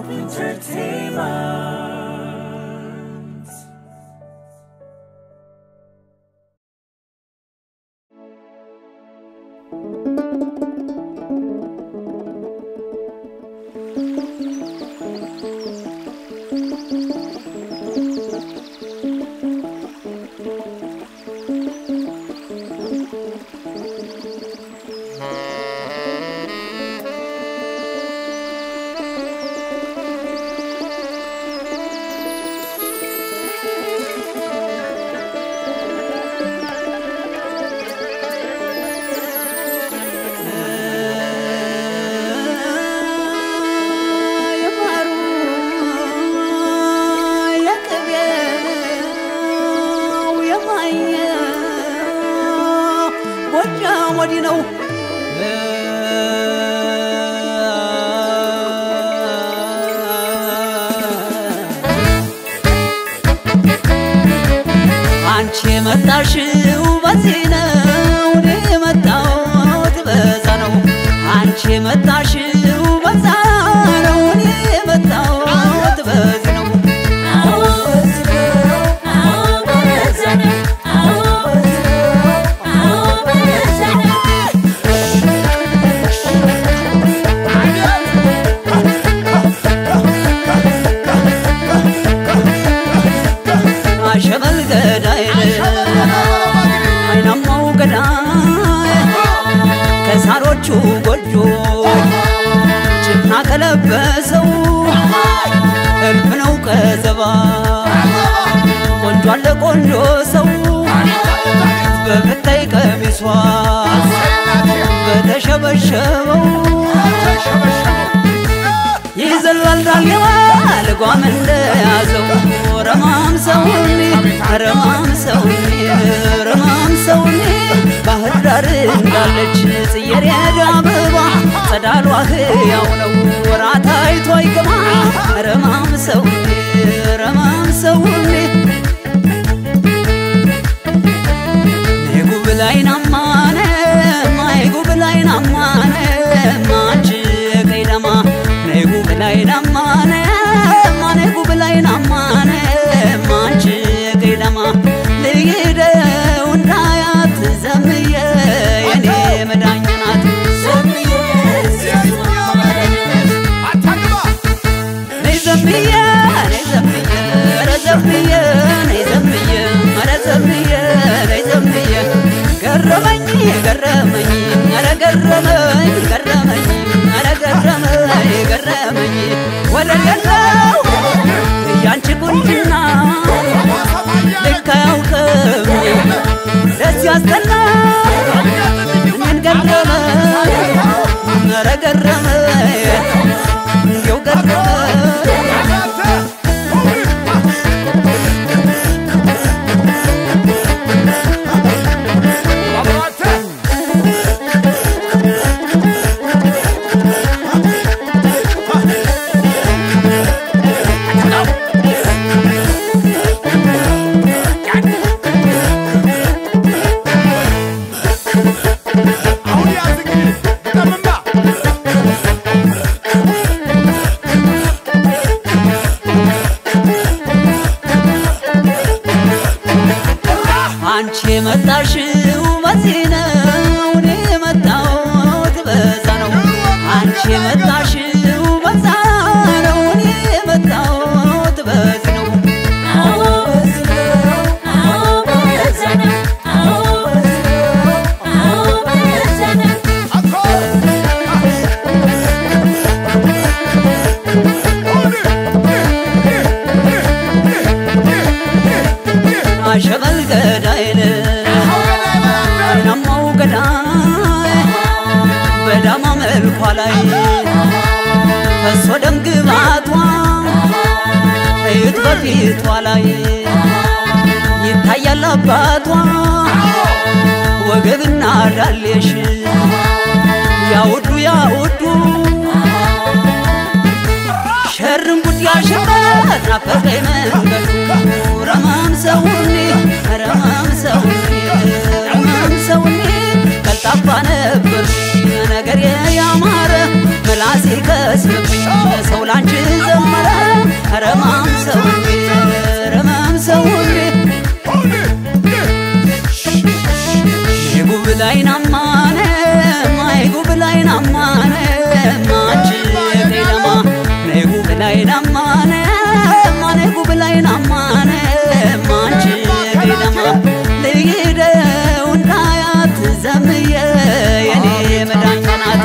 Entertainment. What do you know? አንቺ መጣሽው በዚህ ነው እኔ መጣሁት በዛ ነው አንቺ መጣሽው በዛ ነው እኔ መጣሁት በዚህ ነው ከሳሮቹ ጎጆ ጭፍና ከለበሰው እልፍ ነው ከዘባ ቆንጆ አለ ቆንጆ ሰው በምታይ ቀሚሷ በተሸበሸበው ይዘላል ዳሌዋ ልጓም እንደያዘው ረማም ሰውኔ ረማም ሰውኔ ረማም ሰውኔ ባህር ዳር እንዳለች ጽጌረዳ አበባ ጸዳሏ ሕያው ነው ወራት አይቶ አይገባ ረማም ሰውኔ ረማም ሰውኔ ጉብላይናማነ ማይ ጉብላይናማነ ማንቺ ቀይደማ ነይ ጉብላይናማነ ማነ ጉብላይናማነ ማንቺ ቀይደማ ልይደው እንዳያት ዘምዬ የኔ መዳኛ ናት ዘምዬ ነይ ዘምዬ ነይ ዘምዬ ኧረ ዘምዬ ነይ ዘምዬ ኧረ ዘምዬ ነይ ዘምዬ ገረመኝ ገረመኝ ኧረ ገረመኝ ገረመኝ ኧረ ገረመኝ ገረመኝ ወለለው ያንቺ ቁንጅና ልክ አያውቅም ደስ ያስጠላል እኔን ገረመኝ ኧረ ገረመኝ እንዲያው ገረመኝ አንቺ መጣሽው በዚህ ነው እኔ መጣሁት በዛ ነው አንቺ መጣሽው በዛ ነው እኔ መጣሁት በዚህ ነው አሸበል ገዳይነ ናማው ገዳይ በዳማ መልኳ ላይ ፈሶ ደም ግባቷ እዩት በፊቷ ላይ ይታያል አባቷ ወገብና ዳሌሽ ያውዱ ያውዱ ሸርም ጉድ ያሸበት ናፈቀኝ መንገዱ ረማም ሰውኔ ረማም ሰውኔ ረማም ሰውኔ ቀልጣፋ ነበር ነገር ያማረ መላሴ ከስምብኝ ሰው ላንቺ ዘመረ ረማም ሰውኔ ረማም ሰውኔ ጉብላይናማነ ማይ ጉብላይናማነ ማንቺ ከደማ ነይ ጉብላይናማነ ማነ ጉብላይናማነ ማንቺ ከደማ ለይደው እንዳያት ዘምየ የኔ መዳኛናት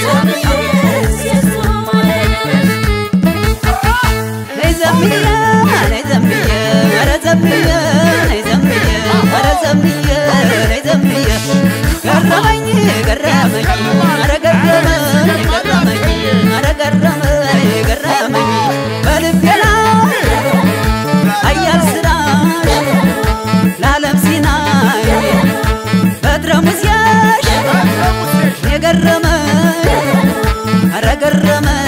ዘምየ ነይ ዘምየ ኧረ ዘምየ ነይ ዘምየ ኧረ ዘምየ ነይ ዘምየ ገረመኝ ገረመኝ ኧረ ገረመኝ ገረመኝ ኧረ ገረመኝ ገረመኝ በልቤ ላይ ኃያል ስራሽ ለዓለም ሲናይ በትረ ሙዚያሽ የገረመኝ ኧረ ገረመኝ